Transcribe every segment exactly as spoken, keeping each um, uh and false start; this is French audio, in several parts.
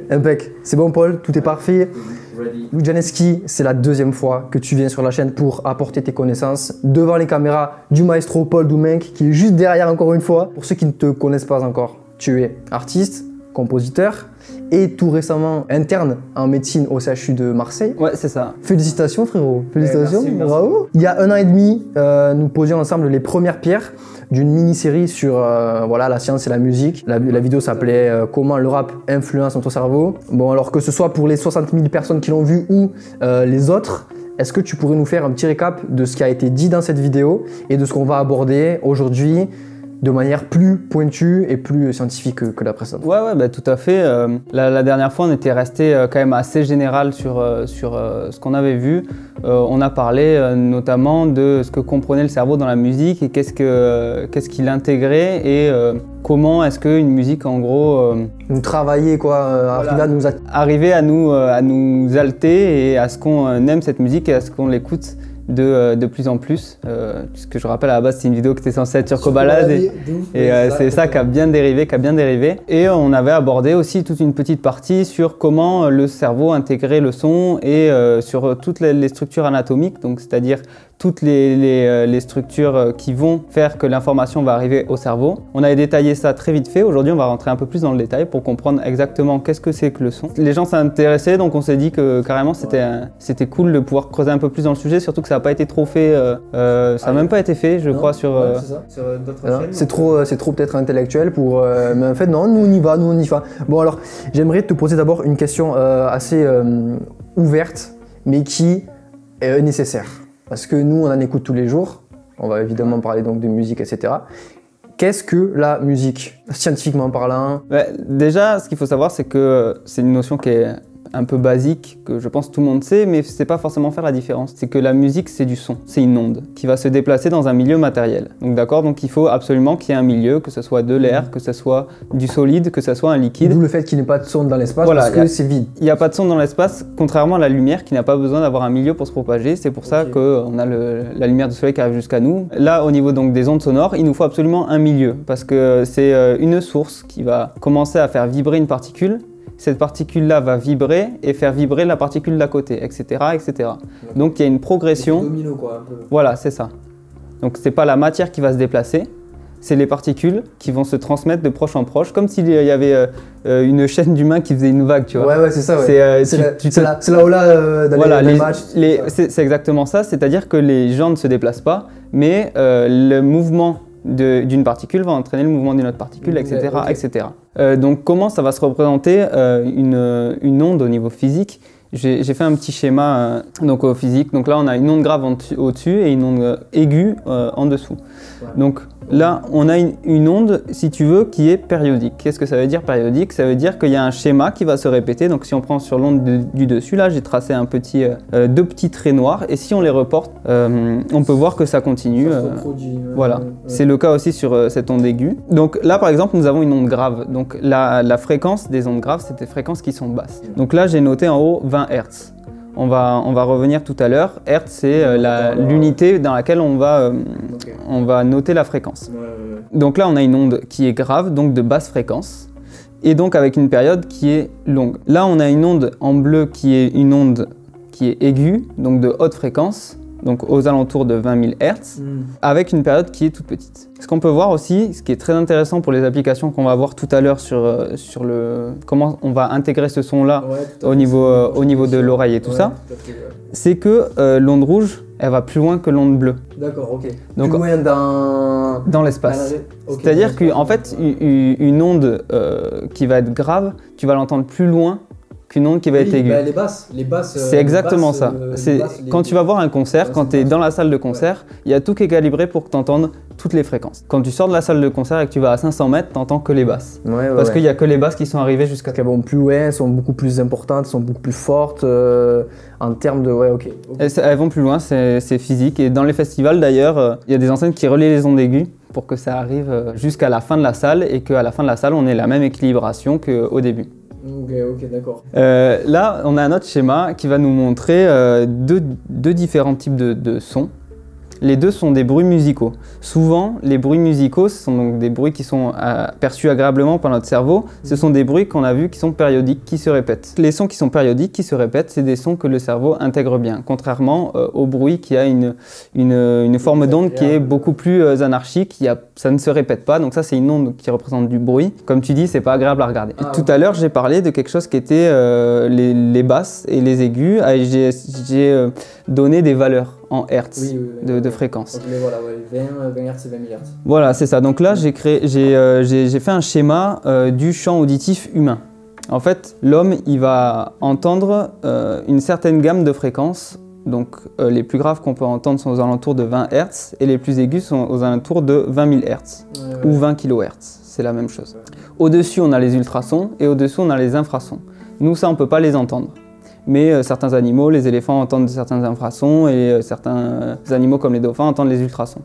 impec. C'est bon Paul, tout est parfait. Louis Janeski, c'est la deuxième fois que tu viens sur la chaîne pour apporter tes connaissances devant les caméras du maestro Paul Doumenc qui est juste derrière encore une fois. Pour ceux qui ne te connaissent pas encore, tu es artiste, compositeur et tout récemment interne en médecine au C H U de Marseille. Ouais, c'est ça. Félicitations frérot, félicitations, merci, merci. Bravo. Il y a un an et demi, euh, nous posions ensemble les premières pierres d'une mini-série sur euh, voilà, la science et la musique. La, la vidéo s'appelait euh, « Comment le rap influence notre cerveau ». Bon, alors que ce soit pour les soixante mille personnes qui l'ont vu ou euh, les autres, est-ce que tu pourrais nous faire un petit récap de ce qui a été dit dans cette vidéo et de ce qu'on va aborder aujourd'hui de manière plus pointue et plus scientifique que, que la précédente? Ouais, ouais, bah, tout à fait. Euh, la, la dernière fois, on était resté euh, quand même assez général sur, euh, sur euh, ce qu'on avait vu. Euh, on a parlé euh, notamment de ce que comprenait le cerveau dans la musique et qu'est-ce que, euh, qu'est-ce qu'il intégrait et euh, comment est-ce qu'une musique, en gros... Euh, nous travailler, quoi, euh, voilà, arriver à nous... Arriver à nous, euh, à nous alter et à ce qu'on aime cette musique et à ce qu'on l'écoute de, de plus en plus, euh, puisque je rappelle à la base c'est une vidéo qui était censée être sur Cobalade et, et euh, c'est ça qui a bien dérivé, qui a bien dérivé. Et on avait abordé aussi toute une petite partie sur comment le cerveau intégrait le son et euh, sur toutes les, les structures anatomiques, donc c'est-à-dire toutes les, les, les structures qui vont faire que l'information va arriver au cerveau. On avait détaillé ça très vite fait. Aujourd'hui, on va rentrer un peu plus dans le détail pour comprendre exactement qu'est-ce que c'est que le son. Les gens s'intéressaient, donc on s'est dit que carrément c'était ouais. cool de pouvoir creuser un peu plus dans le sujet, surtout que ça n'a pas été trop fait, euh, euh, ça n'a ah, même pas été fait, je non, crois, sur, euh, ouais, sur d'autres chaînes. C'est trop, c'est trop peut-être intellectuel pour... Euh, mais en fait, non, nous on y va, nous on y va. Bon alors, j'aimerais te poser d'abord une question euh, assez euh, ouverte, mais qui est nécessaire. Parce que nous, on en écoute tous les jours. On va évidemment parler donc de musique, et cetera. Qu'est-ce que la musique, scientifiquement parlant? Ouais, déjà, ce qu'il faut savoir, c'est que c'est une notion qui est un peu basique, que je pense tout le monde sait, mais c'est pas forcément faire la différence. C'est que la musique, c'est du son, c'est une onde qui va se déplacer dans un milieu matériel. Donc d'accord, donc il faut absolument qu'il y ait un milieu, que ce soit de l'air, que ce soit du solide, que ce soit un liquide. D'où le fait qu'il n'y ait pas de son dans l'espace, voilà, parce que c'est vide. Il n'y a pas de son dans l'espace, contrairement à la lumière qui n'a pas besoin d'avoir un milieu pour se propager. C'est pour ça okay. qu'on a le, la lumière du soleil qui arrive jusqu'à nous. Là, au niveau donc des ondes sonores, il nous faut absolument un milieu, parce que c'est une source qui va commencer à faire vibrer une particule. Cette particule-là va vibrer et faire vibrer la particule d'à côté, et cetera, et cetera. Donc il y a une progression. Domino, quoi, un peu. Voilà, c'est ça. Donc c'est pas la matière qui va se déplacer, c'est les particules qui vont se transmettre de proche en proche, comme s'il y avait euh, une chaîne d'humains qui faisait une vague, tu vois. Ouais, ouais, c'est ça. Ouais. C'est euh, la, te... là où là euh, dans voilà, les, les, les matchs. Les, c'est exactement ça, c'est-à-dire que les gens ne se déplacent pas, mais euh, le mouvement d'une particule va entraîner le mouvement d'une autre particule, et cetera, okay. et cetera. Euh, donc comment ça va se représenter euh, une, une onde au niveau physique? J'ai fait un petit schéma euh, donc, au physique. Donc là, on a une onde grave au-dessus et une onde aiguë euh, en dessous. Ouais. Donc là, on a une, une onde, si tu veux, qui est périodique. Qu'est-ce que ça veut dire périodique? Ça veut dire qu'il y a un schéma qui va se répéter. Donc si on prend sur l'onde de, du dessus, là, j'ai tracé un petit, euh, deux petits traits noirs. Et si on les reporte, euh, on peut voir que ça continue. Ça euh, produit, euh, voilà. Ouais. C'est le cas aussi sur euh, cette onde aiguë. Donc là, par exemple, nous avons une onde grave. Donc la, la fréquence des ondes graves, c'est des fréquences qui sont basses. Donc là, j'ai noté en haut vingt hertz. On va, on va revenir tout à l'heure. Hertz, c'est euh, l'unité dans laquelle on va, euh, okay. on va noter la fréquence. Ouais, ouais, ouais. Donc là, on a une onde qui est grave, donc de basse fréquence, et donc avec une période qui est longue. Là, on a une onde en bleu qui est une onde qui est aiguë, donc de haute fréquence, donc aux alentours de vingt mille hertz, mm. avec une période qui est toute petite. Ce qu'on peut voir aussi, ce qui est très intéressant pour les applications qu'on va voir tout à l'heure sur, euh, sur le, comment on va intégrer ce son-là ouais, au, niveau, euh, au niveau de l'oreille et tout ouais, ça, ouais. c'est que euh, l'onde rouge, elle va plus loin que l'onde bleue. D'accord, ok. Donc, plus loin dans, dans l'espace. Okay, c'est-à-dire qu'en fait, une, une onde euh, qui va être grave, tu vas l'entendre plus loin qu'une onde qui va oui, être aiguë. Bah les basses. Les basses c'est exactement basses, ça. Euh, les basses, les... Quand tu vas voir un concert, ouais, quand tu es dans la salle de concert, il ouais. y a tout qui est calibré pour que tu entendes toutes les fréquences. Quand tu sors de la salle de concert et que tu vas à cinq cents mètres, tu n'entends que les basses. Ouais, ouais, Parce ouais. qu'il n'y a que les basses qui sont arrivées jusqu'à... Elles vont plus loin, elles sont beaucoup plus importantes, sont beaucoup plus fortes euh, en termes de... Ouais, ok. okay. Elles, elles vont plus loin, c'est physique. Et dans les festivals d'ailleurs, il euh, y a des enseignes qui relaient les ondes aiguës pour que ça arrive jusqu'à la fin de la salle et qu'à la fin de la salle, on ait la même équilibration qu'au début. Ok, ok, d'accord. Euh, là, on a un autre schéma qui va nous montrer euh, deux, deux différents types de, de sons. Les deux sont des bruits musicaux. Souvent, les bruits musicaux, ce sont donc des bruits qui sont euh, perçus agréablement par notre cerveau. Ce sont des bruits qu'on a vus qui sont périodiques, qui se répètent. Les sons qui sont périodiques, qui se répètent, c'est des sons que le cerveau intègre bien, contrairement euh, au bruit qui a une, une, une forme d'onde qui est beaucoup plus euh, anarchique. Il y a, ça ne se répète pas, donc ça c'est une onde qui représente du bruit. Comme tu dis, c'est pas agréable à regarder. Ah, Tout ouais. à l'heure, j'ai parlé de quelque chose qui était euh, les, les basses et les aigus. J'ai euh, donné des valeurs en hertz oui, oui, oui, de, oui. de fréquence. Donc, mais voilà, ouais, vingt, vingt hertz et vingt mille hertz. Voilà, c'est ça. Donc là, j'ai euh, fait un schéma euh, du champ auditif humain. En fait, l'homme, il va entendre euh, une certaine gamme de fréquences. Donc euh, les plus graves qu'on peut entendre sont aux alentours de vingt hertz et les plus aigus sont aux alentours de vingt mille hertz ouais, ouais. ou vingt kilohertz. C'est la même chose. Ouais. Au-dessus, on a les ultrasons et au-dessous, on a les infrasons. Nous, ça, on ne peut pas les entendre. Mais euh, certains animaux, les éléphants entendent certains infrasons et euh, certains euh, animaux comme les dauphins entendent les ultrasons.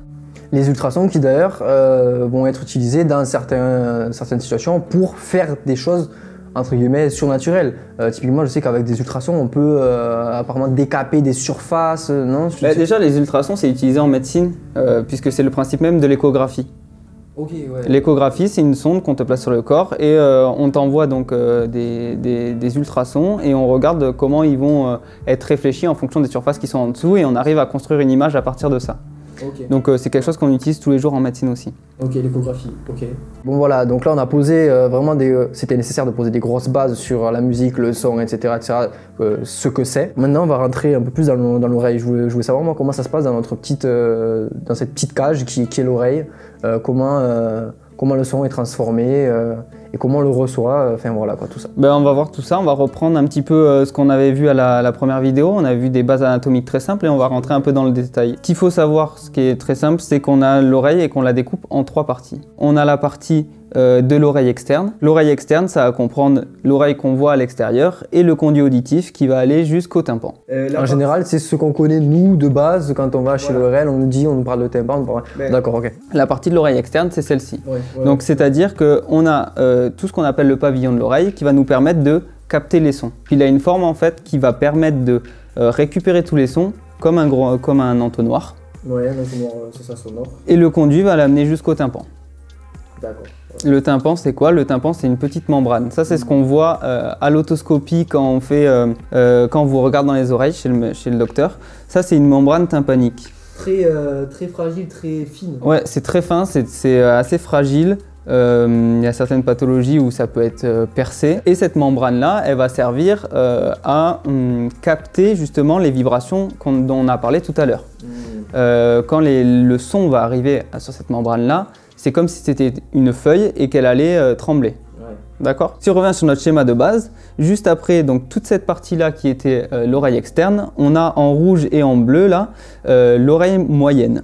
Les ultrasons qui d'ailleurs euh, vont être utilisés dans certains, certaines situations pour faire des choses entre guillemets surnaturelles. Euh, typiquement, je sais qu'avec des ultrasons, on peut euh, apparemment décaper des surfaces, non? Bah, déjà, les ultrasons, c'est utilisé en médecine euh, puisque c'est le principe même de l'échographie. Okay, ouais. L'échographie, c'est une sonde qu'on te place sur le corps et euh, on t'envoie donc euh, des, des, des ultrasons et on regarde comment ils vont euh, être réfléchis en fonction des surfaces qui sont en dessous et on arrive à construire une image à partir de ça. Okay. Donc euh, c'est quelque chose qu'on utilise tous les jours en médecine aussi. Ok, l'échographie, ok. Bon voilà, donc là on a posé euh, vraiment des... Euh, c'était nécessaire de poser des grosses bases sur la musique, le son, et cetera, et cetera euh, ce que c'est. Maintenant on va rentrer un peu plus dans l'oreille. Je voulais, je voulais savoir moi comment ça se passe dans notre petite... Euh, dans cette petite cage qui, qui est l'oreille. Euh, comment, euh, comment le son est transformé euh, et comment on le reçoit, enfin euh, voilà quoi, tout ça. Ben, on va voir tout ça, on va reprendre un petit peu euh, ce qu'on avait vu à la, la première vidéo. On a vu des bases anatomiques très simples et on va rentrer un peu dans le détail. Ce qu'il faut savoir, ce qui est très simple, c'est qu'on a l'oreille et qu'on la découpe en trois parties. On a la partie euh, de l'oreille externe. L'oreille externe, ça va comprendre l'oreille qu'on voit à l'extérieur et le conduit auditif qui va aller jusqu'au tympan. Euh, en général, c'est ce qu'on connaît nous de base quand on va chez voilà. l'O R L, on nous dit, on nous parle de tympan. Parle... Ben, D'accord, ok. La partie de l'oreille externe, c'est celle-ci. Ouais, ouais, Donc c'est-à-dire qu'on a euh, tout ce qu'on appelle le pavillon de l'oreille qui va nous permettre de capter les sons. Puis il a une forme en fait qui va permettre de euh, récupérer tous les sons comme un, gros, comme un entonnoir. Ouais, un entonnoir, c'est ça, sonore. Et le conduit va l'amener jusqu'au tympan. D'accord. Le tympan, c'est quoi? Le tympan, c'est une petite membrane. Ça, c'est ce qu'on voit euh, à l'autoscopie quand on fait, euh, euh, quand on vous regarde dans les oreilles chez le, chez le docteur. Ça, c'est une membrane tympanique. Très, euh, très fragile, très fine. Ouais, c'est très fin, c'est assez fragile. Euh, il y a certaines pathologies où ça peut être euh, percé. Et cette membrane-là, elle va servir euh, à hum, capter justement les vibrations dont on a parlé tout à l'heure. Mmh. Euh, quand les, le son va arriver sur cette membrane-là, c'est comme si c'était une feuille et qu'elle allait euh, trembler. Ouais. D'accord? Si on revient sur notre schéma de base, juste après donc, toute cette partie-là qui était euh, l'oreille externe, on a en rouge et en bleu là euh, l'oreille moyenne.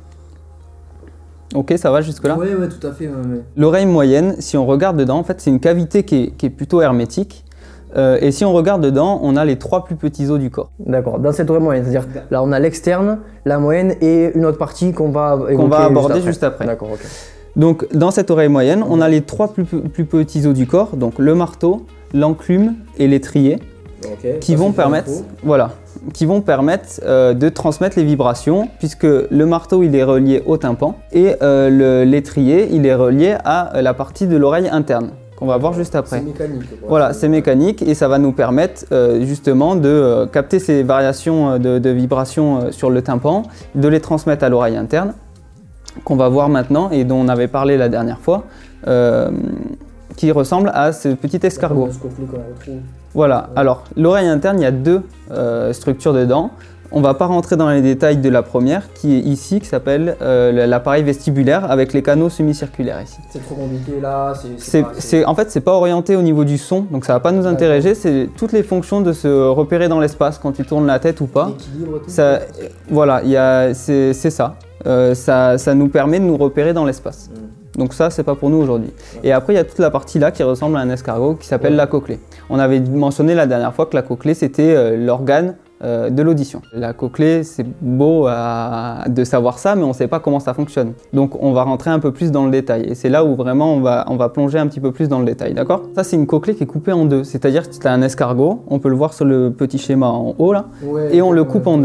Ok, ça va jusque là? Oui, oui, tout à fait. Ouais, ouais. L'oreille moyenne, si on regarde dedans, en fait, c'est une cavité qui est, qui est plutôt hermétique. Euh, et si on regarde dedans, on a les trois plus petits os du corps. D'accord, dans cette oreille moyenne, c'est-à-dire là on a l'externe, la moyenne et une autre partie qu'on va, qu'on va aborder juste après. Juste après. D'accord, ok. Donc dans cette oreille moyenne, on a les trois plus, plus petits os du corps, donc le marteau, l'enclume et l'étrier, okay. qui, vont permettre, voilà, qui vont permettre euh, de transmettre les vibrations, puisque le marteau il est relié au tympan et euh, l'étrier il est relié à la partie de l'oreille interne. On va voir juste après. C'est mécanique. Voilà, c'est mécanique et ça va nous permettre euh, justement de euh, capter ces variations de, de vibrations euh, sur le tympan, de les transmettre à l'oreille interne, qu'on va voir maintenant et dont on avait parlé la dernière fois, euh, qui ressemble à ce petit escargot. Voilà, alors l'oreille interne, il y a deux euh, structures dedans. On ne va pas rentrer dans les détails de la première, qui est ici, qui s'appelle euh, l'appareil vestibulaire avec les canaux semi-circulaires ici. C'est trop compliqué là. C'est c'est en fait, c'est pas orienté au niveau du son, donc ça va pas nous intéresser. C'est toutes les fonctions de se repérer dans l'espace quand tu tournes la tête ou pas. L'équilibre, tout ça. Voilà, c'est ça. Euh, ça. Ça nous permet de nous repérer dans l'espace. Mm. Donc ça, c'est pas pour nous aujourd'hui. Ouais. Et après, il y a toute la partie là qui ressemble à un escargot qui s'appelle ouais. la cochlée. On avait mentionné la dernière fois que la cochlée, c'était euh, l'organe Euh, de l'audition. La cochlée, c'est beau à, de savoir ça, mais on ne sait pas comment ça fonctionne. Donc on va rentrer un peu plus dans le détail. Et c'est là où vraiment on va, on va plonger un petit peu plus dans le détail, d'accord? Ça, c'est une cochlée qui est coupée en deux. C'est-à-dire que tu as un escargot, on peut le voir sur le petit schéma en haut là, ouais, et on le coupe ouais, en deux.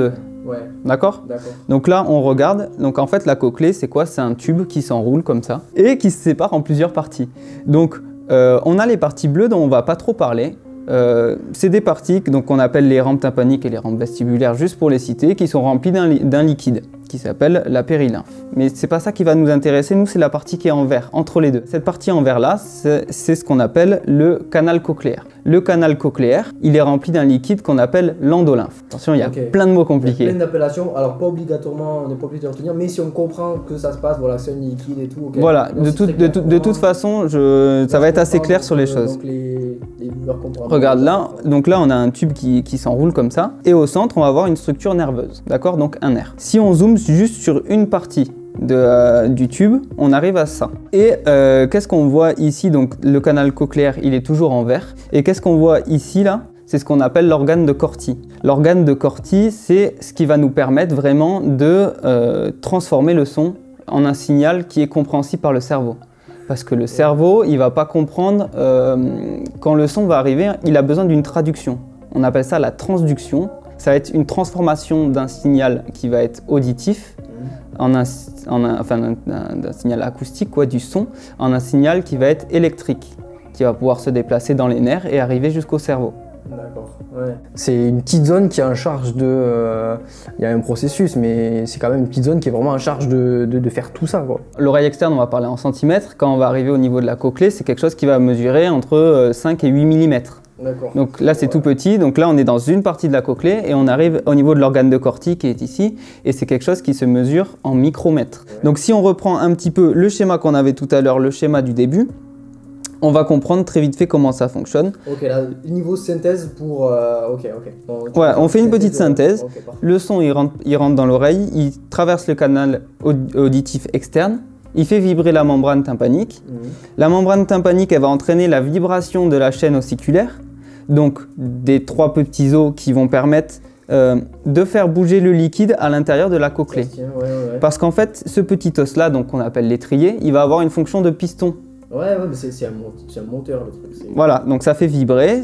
Ouais. D'accord? D'accord. Donc là, on regarde. Donc en fait, la cochlée, c'est quoi? C'est un tube qui s'enroule comme ça et qui se sépare en plusieurs parties. Donc euh, on a les parties bleues dont on va pas trop parler. Euh, c'est des parties donc, qu'on appelle les rampes tympaniques et les rampes vestibulaires, juste pour les citer, qui sont remplies d'un li d'un liquide qui s'appelle la périlymphe. Mais c'est pas ça qui va nous intéresser, nous c'est la partie qui est en vert, entre les deux. Cette partie en vert là, c'est ce qu'on appelle le canal cochléaire. Le canal cochléaire, il est rempli d'un liquide qu'on appelle l'endolymphe. Attention, il y a okay. plein de mots compliqués. Il y a plein d'appellations, alors pas obligatoirement, on n'est pas obligé de retenir, mais si on comprend que ça se passe, voilà, c'est un liquide et tout. Okay. Voilà, de, tout, de, tout, de toute façon, je, ça va être assez clair sur les choses. Donc les, les Regarde là, donc là on a un tube qui, qui s'enroule comme ça, et au centre on va avoir une structure nerveuse, d'accord, donc un nerf. Si on zoome juste sur une partie de, euh, du tube, on arrive à ça. Et euh, qu'est-ce qu'on voit ici? Donc le canal cochléaire, il est toujours en vert. Et qu'est-ce qu'on voit ici là? C'est ce qu'on appelle l'organe de Corti. L'organe de Corti, c'est ce qui va nous permettre vraiment de euh, transformer le son en un signal qui est compréhensible par le cerveau. Parce que le cerveau, il va pas comprendre euh, quand le son va arriver, il a besoin d'une traduction. On appelle ça la transduction. Ça va être une transformation d'un signal qui va être auditif en un, en un, enfin, d'un signal acoustique, quoi, du son, en un signal qui va être électrique, qui va pouvoir se déplacer dans les nerfs et arriver jusqu'au cerveau. D'accord. Ouais. C'est une petite zone qui est en charge de... Euh, il y a un processus, mais c'est quand même une petite zone qui est vraiment en charge de, de, de faire tout ça. L'oreille externe, on va parler en centimètres. Quand on va arriver au niveau de la cochlée, c'est quelque chose qui va mesurer entre cinq et huit millimètres. Donc là, c'est ouais. tout petit. Donc là, on est dans une partie de la cochlée et on arrive au niveau de l'organe de Corti qui est ici. Et c'est quelque chose qui se mesure en micromètres. Ouais. Donc si on reprend un petit peu le schéma qu'on avait tout à l'heure, le schéma du début, on va comprendre très vite fait comment ça fonctionne. Ok, là, niveau synthèse pour... Euh, ok, ok. Bon, ouais, on fait une petite synthèse. Okay, le son, il rentre, il rentre dans l'oreille, il traverse le canal auditif externe, il fait vibrer la membrane tympanique. Mmh. La membrane tympanique, elle va entraîner la vibration de la chaîne ossiculaire, donc des trois petits os qui vont permettre euh, de faire bouger le liquide à l'intérieur de la cochlée. Ouais, ouais, ouais. Parce qu'en fait, ce petit os-là, donc qu'on appelle l'étrier, il va avoir une fonction de piston. Ouais, ouais, mais c'est un, un moteur le truc. Voilà, donc ça fait vibrer,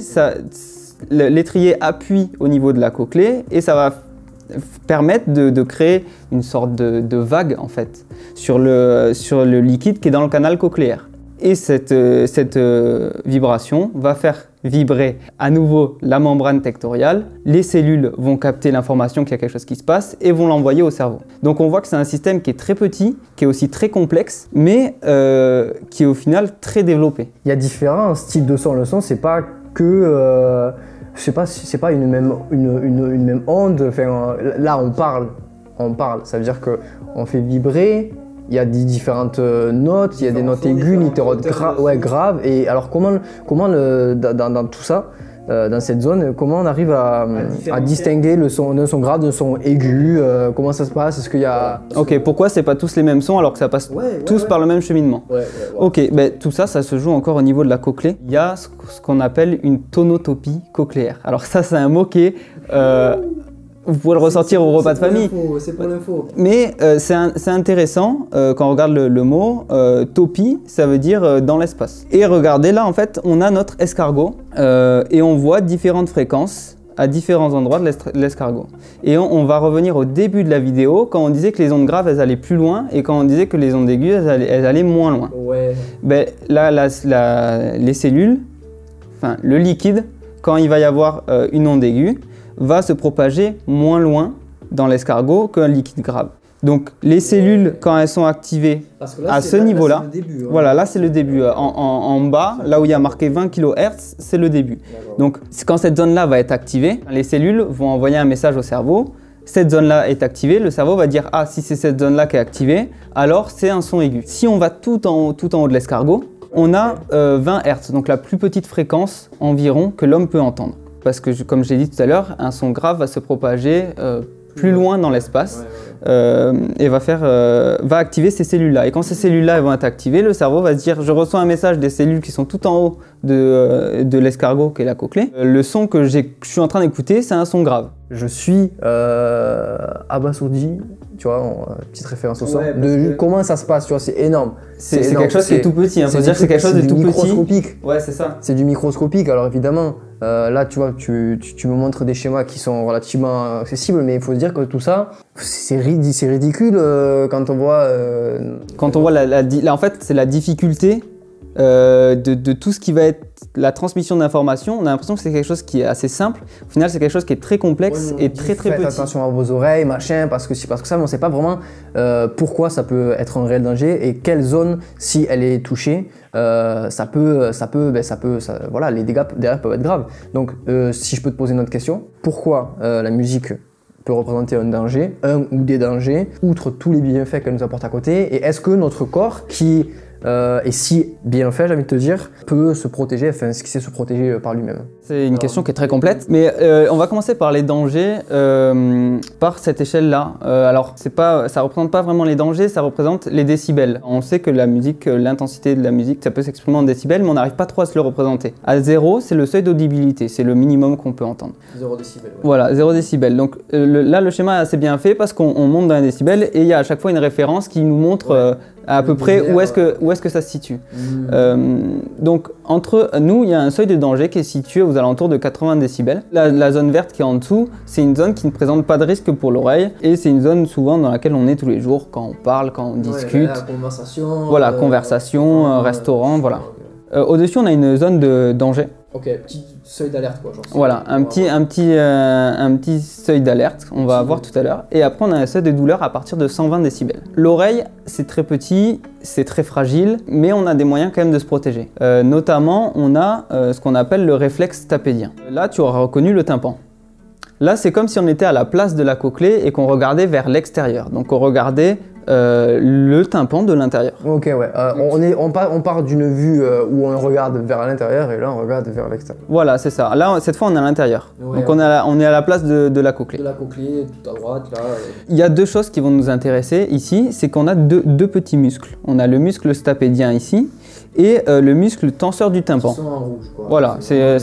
l'étrier appuie au niveau de la cochlée et ça va permettre de, de créer une sorte de, de vague en fait sur le, sur le liquide qui est dans le canal cochléaire. Et cette, cette euh, vibration va faire vibrer à nouveau la membrane tectoriale. Les cellules vont capter l'information qu'il y a quelque chose qui se passe et vont l'envoyer au cerveau. Donc on voit que c'est un système qui est très petit, qui est aussi très complexe, mais euh, qui est au final très développé. Il y a différents styles de son. Le son, c'est pas que... Euh... Je sais pas, c'est pas une même, une, une, une même onde. Enfin, là, on parle, on parle. Ça veut dire que on fait vibrer. Il y a des différentes notes, il y a des notes aiguës, des notes gra ouais, graves. Et alors, comment, comment le, dans, dans tout ça, euh, dans cette zone, comment on arrive à, à, à distinguer le son d'un son grave d'un son aigu? euh, Comment ça se passe? Est-ce qu'il y a... Ok, pourquoi c'est pas tous les mêmes sons alors que ça passe ouais, ouais, tous ouais. par le même cheminement? ouais, ouais, ouais. Ok, ben, tout ça, ça se joue encore au niveau de la cochlée. Il y a ce qu'on appelle une tonotopie cochléaire. Alors ça, c'est un mot qui est... Euh, Vous pouvez le ressortir au repas de famille. C'est pour l'info. Mais euh, c'est intéressant euh, quand on regarde le, le mot. Euh, topie, ça veut dire euh, dans l'espace. Et regardez là, en fait, on a notre escargot euh, et on voit différentes fréquences à différents endroits de l'escargot. Et on, on va revenir au début de la vidéo quand on disait que les ondes graves, elles allaient plus loin et quand on disait que les ondes aiguës, elles allaient, elles allaient moins loin. Ouais. Ben, là, la, la, les cellules, enfin le liquide, quand il va y avoir euh, une onde aiguë, va se propager moins loin dans l'escargot qu'un liquide grave. Donc les cellules, quand elles sont activées là, à ce niveau-là, hein. Voilà, là c'est le début. En, en, en bas, là où il y a marqué vingt kilohertz, c'est le début. Donc quand cette zone-là va être activée, les cellules vont envoyer un message au cerveau. Cette zone-là est activée, le cerveau va dire « Ah, si c'est cette zone-là qui est activée, alors c'est un son aigu ». Si on va tout en haut, tout en haut de l'escargot, on a euh, vingt hertz, donc la plus petite fréquence environ que l'homme peut entendre. Parce que, comme je l'ai dit tout à l'heure, un son grave va se propager euh, plus loin dans l'espace ouais, ouais, ouais. euh, et va, faire, euh, va activer ces cellules-là. Et quand ces cellules-là vont être activées, le cerveau va se dire « Je reçois un message des cellules qui sont tout en haut de, euh, de l'escargot, qui est la cochlée. Le son que je suis en train d'écouter, c'est un son grave. » Je suis euh, abasourdi, tu vois, en, petite référence au son, ouais, de que... comment ça se passe, tu vois, c'est énorme. C'est quelque chose qui est tout petit, il hein, faut dire que c'est quelque chose de tout petit. C'est microscopique. Ouais, c'est ça. C'est du microscopique, alors évidemment, Euh, là, tu vois, tu, tu, tu me montres des schémas qui sont relativement accessibles, mais il faut se dire que tout ça, c'est ridi c'est ridicule euh, quand on voit... Euh, quand on voit la, la, la en fait, c'est la difficulté euh, de, de tout ce qui va être la transmission d'informations. On a l'impression que c'est quelque chose qui est assez simple. Au final, c'est quelque chose qui est très complexe ouais, et très très petit. Faites attention à vos oreilles, machin, parce que si parce que ça, mais on ne sait pas vraiment euh, pourquoi ça peut être un réel danger et quelle zone, si elle est touchée, euh, ça peut, ça peut, ben, ça peut, ça, voilà, les dégâts derrière peuvent être graves. Donc, euh, si je peux te poser une autre question, pourquoi euh, la musique peut représenter un danger, un ou des dangers, outre tous les bienfaits qu'elle nous apporte à côté, et est-ce que notre corps qui Euh, et si bien fait, j'ai envie de te dire, peut se protéger, enfin, ce qui sait se protéger par lui-même. C'est une question qui est très complète, mais euh, on va commencer par les dangers euh, par cette échelle-là. Euh, alors, c'est pas, ça représente pas vraiment les dangers, ça représente les décibels. On sait que la musique, l'intensité de la musique, ça peut s'exprimer en décibels, mais on n'arrive pas trop à se le représenter. À zéro, c'est le seuil d'audibilité, c'est le minimum qu'on peut entendre. zéro décibel. Ouais. Voilà, zéro décibel. Donc euh, le, là, le schéma est assez bien fait parce qu'on monte dans les décibels et il y a à chaque fois une référence qui nous montre ouais. euh, à peu près où est-ce que, où est-ce que ça se situe. Mmh. Euh, donc entre nous, il y a un seuil de danger qui est situé aux alentours de quatre-vingts décibels. La, la zone verte qui est en dessous, c'est une zone qui ne présente pas de risque pour l'oreille et c'est une zone souvent dans laquelle on est tous les jours quand on parle, quand on discute. Ouais, la conversation. Voilà, euh, conversation, euh, restaurant, voilà. Okay. Euh, au-dessus, on a une zone de danger. Ok, petit seuil d'alerte quoi. Genre voilà, un petit, un, petit, euh, un petit seuil d'alerte, on va voir tout à l'heure. Et après, on a un seuil de douleur à partir de cent vingt décibels. L'oreille, c'est très petit, c'est très fragile, mais on a des moyens quand même de se protéger. Euh, notamment, on a euh, ce qu'on appelle le réflexe stapédien. Là, tu auras reconnu le tympan. Là, c'est comme si on était à la place de la cochlée et qu'on regardait vers l'extérieur. Donc, on regardait euh, le tympan de l'intérieur. Ok, ouais. Euh, on, est, on part, on part d'une vue euh, où on regarde vers l'intérieur et là, on regarde vers l'extérieur. Voilà, c'est ça. Là, cette fois, on est à l'intérieur. Ouais, Donc, ouais. On, est à la, on est à la place de, de la cochlée. De la cochlée, tout à droite, là. Il y a deux choses qui vont nous intéresser ici. C'est qu'on a deux, deux petits muscles. On a le muscle stapédien ici et euh, le muscle tenseur du tympan. Ils sont en rouge, quoi. Voilà, c'est...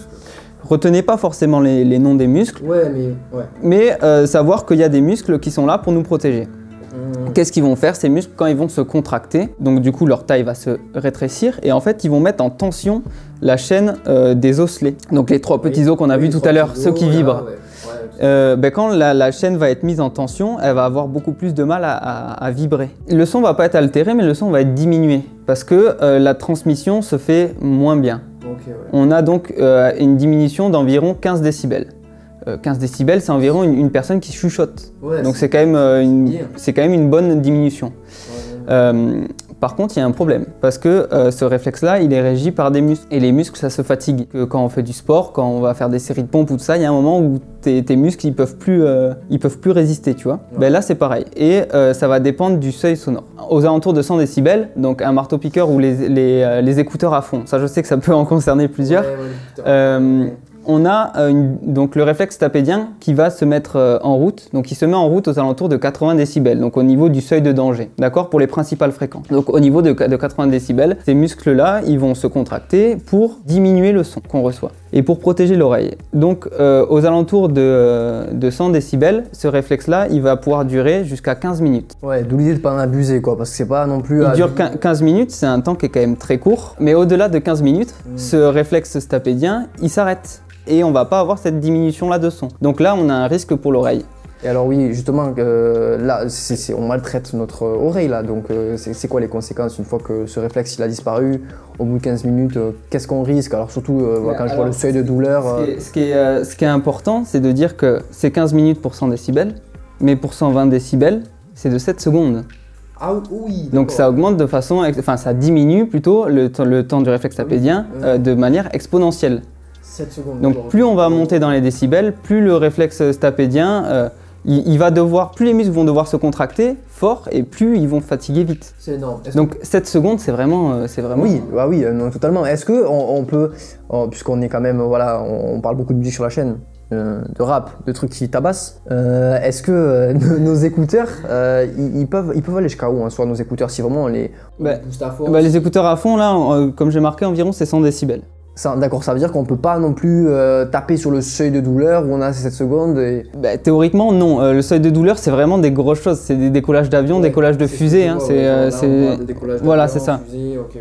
Retenez pas forcément les, les noms des muscles, ouais, mais, ouais. mais euh, savoir qu'il y a des muscles qui sont là pour nous protéger. Mmh. Qu'est-ce qu'ils vont faire ces muscles quand ils vont se contracter? Donc du coup leur taille va se rétrécir et en fait ils vont mettre en tension la chaîne euh, des osselets. Donc les trois petits oui, os qu'on a oui, vus tout à l'heure, ceux qui vibrent. Ouais, ouais, euh, ben, quand la, la chaîne va être mise en tension, elle va avoir beaucoup plus de mal à, à, à vibrer. Le son va pas être altéré mais le son va être diminué parce que euh, la transmission se fait moins bien. Okay, ouais. On a donc euh, une diminution d'environ quinze décibels. Euh, quinze décibels, c'est environ une, une personne qui chuchote. Ouais, donc c'est quand, euh, quand même une bonne diminution. Ouais, ouais. Euh, par contre, il y a un problème parce que euh, ce réflexe-là, il est régi par des muscles. Et les muscles, ça se fatigue. Que quand on fait du sport, quand on va faire des séries de pompes ou tout ça, il y a un moment où tes, tes muscles, ils peuvent plus, euh, ils peuvent plus résister, tu vois. Ouais. Ben là, c'est pareil. Et euh, ça va dépendre du seuil sonore. Aux alentours de cent décibels, donc un marteau-piqueur ou les, les, euh, les écouteurs à fond. Ça, je sais que ça peut en concerner plusieurs. Ouais, ouais, euh, on a euh, une, donc le réflexe stapédien qui va se mettre euh, en route. Donc il se met en route aux alentours de quatre-vingts décibels, donc au niveau du seuil de danger, d'accord, pour les principales fréquences. Donc au niveau de, de quatre-vingts décibels, ces muscles-là, ils vont se contracter pour diminuer le son qu'on reçoit et pour protéger l'oreille. Donc euh, aux alentours de, de cent décibels, ce réflexe-là, il va pouvoir durer jusqu'à quinze minutes. Ouais, d'où l'idée de pas en abuser, quoi, parce que c'est pas non plus... Il dure quinze minutes, c'est un temps qui est quand même très court, mais au-delà de quinze minutes, mmh. ce réflexe stapédien, il s'arrête. Et on va pas avoir cette diminution là de son. Donc là, on a un risque pour l'oreille. Et alors oui, justement, euh, là, c est, c est, on maltraite notre oreille là, donc euh, c'est quoi les conséquences une fois que ce réflexe il a disparu, au bout de quinze minutes, euh, qu'est-ce qu'on risque? Alors surtout euh, ouais, quand alors, je vois le seuil de douleur... Ce qui est, ce qui est, euh, ce qui est important, c'est de dire que c'est quinze minutes pour cent décibels, mais pour cent vingt décibels, c'est de sept secondes. Ah oui. Donc ça augmente de façon... Enfin, ça diminue plutôt le, le temps du réflexe stapédien oui. euh, de manière exponentielle. sept secondes. Donc plus on va monter dans les décibels, plus le réflexe stapédien, euh, il, il va devoir, plus les muscles vont devoir se contracter fort et plus ils vont fatiguer vite. C'est énorme. Donc que... sept secondes, c'est vraiment, euh, c'est vraiment. Oui, bah oui, non, totalement. Est-ce que on, on peut, oh, puisqu'on est quand même, voilà, on, on parle beaucoup de musique sur la chaîne, euh, de rap, de trucs qui tabassent. Euh, Est-ce que euh, nos, nos écouteurs, euh, ils, ils peuvent, ils peuvent aller jusqu'à où, hein, soit nos écouteurs, si vraiment on les bah, booste à fond. Bah, les écouteurs à fond, là, euh, comme j'ai marqué, environ c'est cent décibels. D'accord, ça veut dire qu'on peut pas non plus euh, taper sur le seuil de douleur où on a sept secondes et... Bah, théoriquement non, euh, le seuil de douleur c'est vraiment des grosses choses, c'est des décollages d'avion, ouais, décollages de fusée, hein, c'est... Euh, voilà, c'est ça. Fusée, okay, ouais.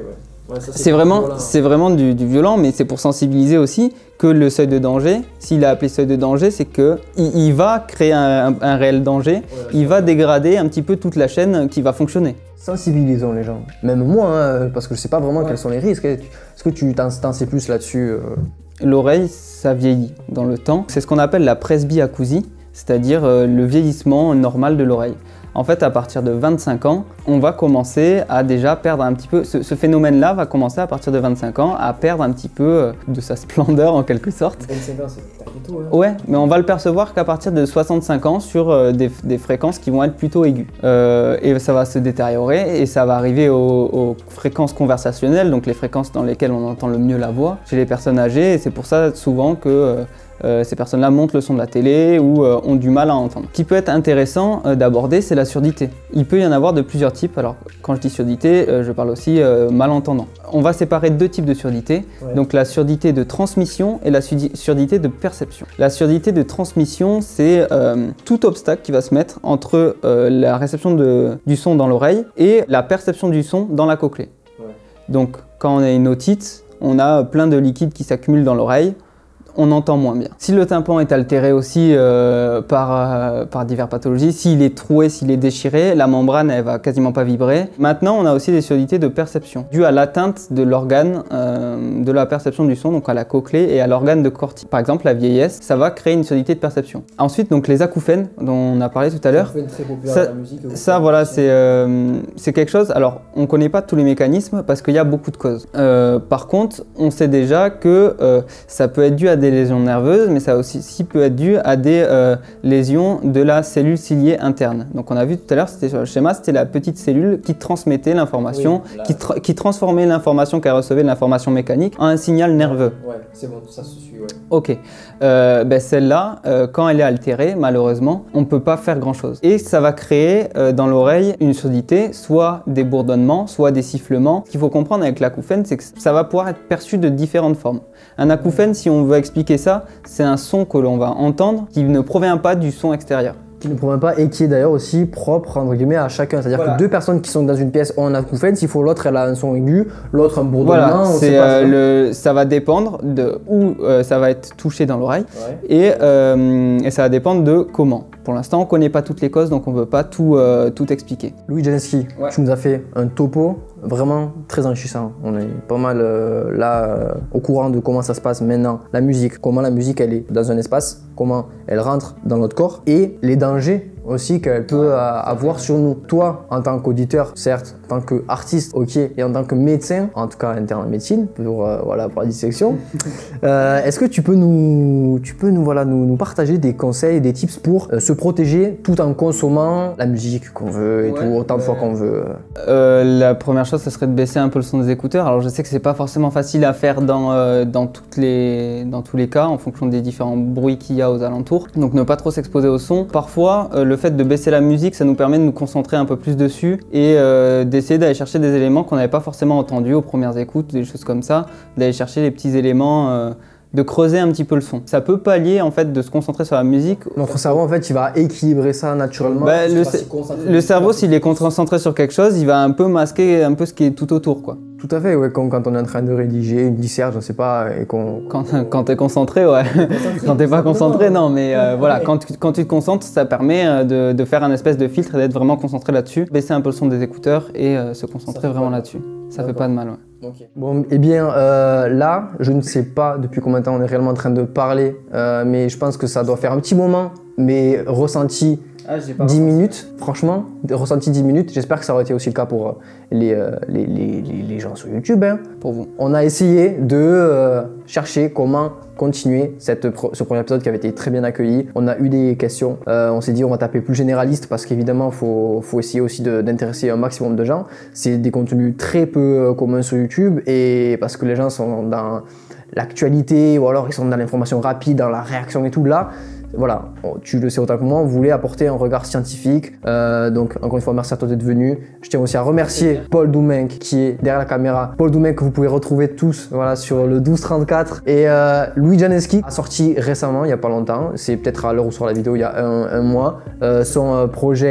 Ouais, ça, c'est vraiment, c'est vraiment du, du violent, mais c'est pour sensibiliser aussi que le seuil de danger, s'il a appelé seuil de danger, c'est qu'il il va créer un, un, un réel danger, ouais, il va dégrader un petit peu toute la chaîne qui va fonctionner. Sensibilisons les gens, même moi, hein, parce que je sais pas vraiment ouais. quels sont les risques. Est-ce que tu t'en sais plus là-dessus euh... L'oreille, ça vieillit dans le temps. C'est ce qu'on appelle la presbyacousie, c'est-à-dire euh, le vieillissement normal de l'oreille. En fait, à partir de vingt-cinq ans, on va commencer à déjà perdre un petit peu, ce, ce phénomène-là va commencer à partir de vingt-cinq ans à perdre un petit peu de sa splendeur en quelque sorte. vingt-cinq ans, c'est plutôt, hein. Ouais, mais on va le percevoir qu'à partir de soixante-cinq ans sur euh, des, des fréquences qui vont être plutôt aiguës. Euh, et ça va se détériorer et ça va arriver aux, aux fréquences conversationnelles, donc les fréquences dans lesquelles on entend le mieux la voix chez les personnes âgées. Et c'est pour ça souvent que euh, Euh, ces personnes-là montent le son de la télé ou euh, ont du mal à entendre. Ce qui peut être intéressant euh, d'aborder, c'est la surdité. Il peut y en avoir de plusieurs types. Alors, quand je dis surdité, euh, je parle aussi euh, malentendant. On va séparer deux types de surdité. Ouais. Donc, la surdité de transmission et la surdité de perception. La surdité de transmission, c'est euh, tout obstacle qui va se mettre entre euh, la réception de, du son dans l'oreille et la perception du son dans la cochlée. Ouais. Donc, quand on a une otite, on a plein de liquide qui s'accumule dans l'oreille. On entend moins bien. Si le tympan est altéré aussi euh, par, euh, par diverses pathologies, s'il est troué, s'il est déchiré, la membrane elle va quasiment pas vibrer. Maintenant, on a aussi des surdités de perception, dues à l'atteinte de l'organe euh, de la perception du son, donc à la cochlée et à l'organe de Corti. Par exemple, la vieillesse, ça va créer une surdité de perception. Ensuite, donc les acouphènes, dont on a parlé tout à l'heure, ça, ça voilà, c'est euh, c'est quelque chose, alors on ne connaît pas tous les mécanismes parce qu'il y a beaucoup de causes. Euh, par contre, on sait déjà que euh, ça peut être dû à des lésions nerveuses, mais ça aussi, aussi peut être dû à des euh, lésions de la cellule ciliée interne. Donc on a vu tout à l'heure, c'était sur le schéma, c'était la petite cellule qui transmettait l'information, oui, qui, tra qui transformait l'information qu'elle recevait, l'information mécanique, en un signal nerveux. Ouais, c'est bon, ça se suit, ouais. Ok. Euh, ben celle-là, euh, quand elle est altérée, malheureusement, on ne peut pas faire grand-chose. Et ça va créer euh, dans l'oreille une surdité, soit des bourdonnements, soit des sifflements. Ce qu'il faut comprendre avec l'acouphène, c'est que ça va pouvoir être perçu de différentes formes. Un acouphène, si on veut expliquer ça, c'est un son que l'on va entendre qui ne provient pas du son extérieur. Qui ne provient pas et qui est d'ailleurs aussi propre entre guillemets à chacun. C'est-à-dire voilà. que deux personnes qui sont dans une pièce ont un acouphène, s'il faut l'autre elle a un son aigu, l'autre un bourdonnement. Voilà, c'est euh, le, ça va dépendre de où euh, ça va être touché dans l'oreille ouais. et, euh, et ça va dépendre de comment. Pour l'instant, on ne connaît pas toutes les causes, donc on ne peut pas tout, euh, tout expliquer. Louis Janeski, ouais. tu nous as fait un topo vraiment très enrichissant. On est pas mal euh, là euh, au courant de comment ça se passe maintenant. La musique, comment la musique elle est dans un espace, comment elle rentre dans notre corps et les dangers aussi qu'elle peut euh, avoir sur nous. Toi, en tant qu'auditeur, certes, en tant qu'artiste, ok, et en tant que médecin, en tout cas interne en médecine, pour, euh, voilà, pour la dissection, euh, est-ce que tu peux nous, tu peux nous, voilà, nous, nous partager des conseils, des tips pour euh, se protéger tout en consommant la musique qu'on veut et ouais, tout, autant de ouais. fois qu'on veut euh, La première chose, ce serait de baisser un peu le son des écouteurs. Alors je sais que c'est pas forcément facile à faire dans, euh, dans, toutes les, dans tous les cas, en fonction des différents bruits qu'il y a aux alentours. Donc ne pas trop s'exposer au son. Parfois, euh, le fait de baisser la musique, ça nous permet de nous concentrer un peu plus dessus et euh, d'essayer d'aller chercher des éléments qu'on n'avait pas forcément entendus aux premières écoutes, des choses comme ça, d'aller chercher les petits éléments, euh, de creuser un petit peu le son. Ça peut pallier en fait de se concentrer sur la musique. Notre cerveau en fait il va équilibrer ça naturellement. Bah, le, le cerveau s'il est concentré sur quelque chose, il va un peu masquer un peu ce qui est tout autour quoi. Tout à fait, ouais, comme quand on est en train de rédiger une dissert, je sais pas, et qu'on... Quand, quand t'es concentré, ouais. Quand t'es pas concentré, non, mais euh, voilà, quand tu, quand tu te concentres, ça permet de, de faire un espèce de filtre et d'être vraiment concentré là-dessus. Baisser un peu le son des écouteurs et euh, se concentrer vraiment là-dessus. Ça fait pas de mal, ouais. Okay. Bon, eh bien euh, là, je ne sais pas depuis combien de temps on est réellement en train de parler, euh, mais je pense que ça doit faire un petit moment, mais ressenti ah, dix minutes, franchement, ressenti dix minutes. J'espère que ça aurait été aussi le cas pour euh, les, euh, les, les, les gens sur YouTube, hein, pour vous. On a essayé de euh, chercher comment continuer cette, ce premier épisode qui avait été très bien accueilli. On a eu des questions, euh, on s'est dit on va taper plus généraliste parce qu'évidemment il faut, faut essayer aussi d'intéresser un maximum de gens. C'est des contenus très peu euh, communs sur YouTube et parce que les gens sont dans l'actualité ou alors ils sont dans l'information rapide, dans la réaction et tout. Là, voilà, tu le sais autant que moi, on voulait apporter un regard scientifique. Euh, donc, encore une fois, merci à toi d'être venu. Je tiens aussi à remercier Paul Doumenc qui est derrière la caméra. Paul Doumenc que vous pouvez retrouver tous voilà, sur le douze trente-quatre. Et euh, Louis Janeski a sorti récemment, il n'y a pas longtemps, c'est peut-être à l'heure où sort la vidéo, il y a un, un mois, euh, son euh, projet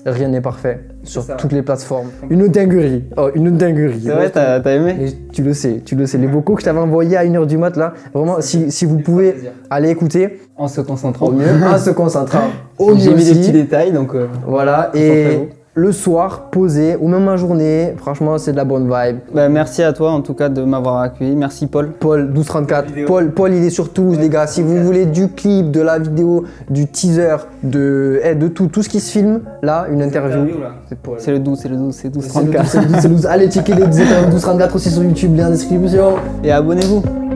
rien n'est parfait sur ça. toutes les plateformes. Une dinguerie. Oh, une dinguerie. C'est vrai, t'as t'as aimé? Et tu le sais, tu le sais. Les vocaux que je t'avais envoyés à une heure du mat, là, vraiment, si, si vous pouvez aller écouter, En se concentrant. au mieux, en se concentrant au mieux J'ai mis des aussi. petits détails, donc euh, Voilà, concentrez-vous. et le soir, posé, ou même en journée, franchement, c'est de la bonne vibe. bah, merci à toi en tout cas de m'avoir accueilli. Merci Paul. Paul, douze trente-quatre. Paul, Paul, il est sur Toulouse, les gars. Si vous voulez du clip, de la vidéo, du teaser, de, eh, de tout, tout ce qui se filme, là, une interview. C'est Paul. C'est le douze, c'est le douze, c'est douze C'est le trente-quatre. douze, c'est le douze, c'est le douze. Allez, checker les douze trente-quatre aussi sur YouTube, lien en description. Et abonnez-vous.